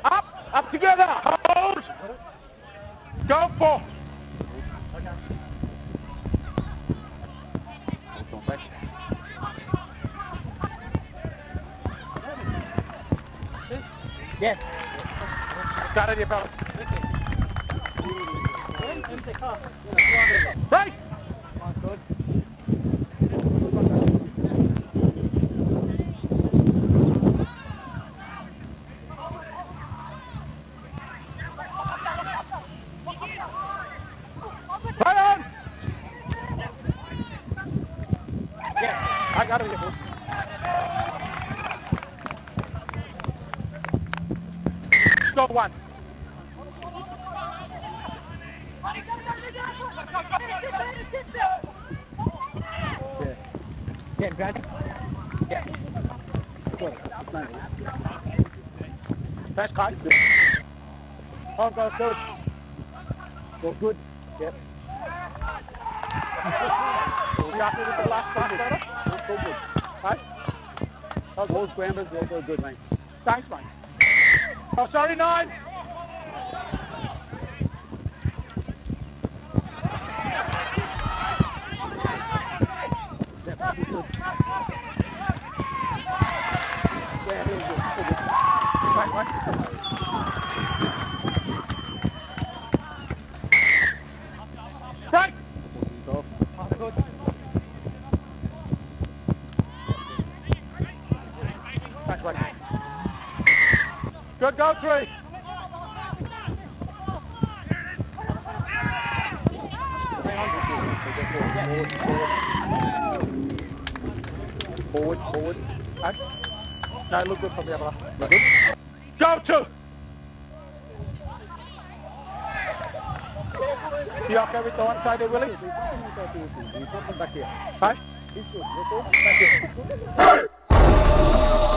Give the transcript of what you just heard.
Up together. Hold. Go for. Yes. Got it, you fellas. Right. Good. Right on. Yeah, I got it. Go one. Yeah, Brad. Yeah. That's kind. Oh, go good. Go good. Yep. You happy with the last pass, brother? Go good. Right? Oh, those scrambles, they'll go good, mate. Thanks, mate. Oh, sorry, 9. Right. Thanks, mate. Good go, 3. Forward. Right. No, look good from the other. Look good. Go 2. You okay with the one side, Willie? He's not back here. Right? He's good. Back here.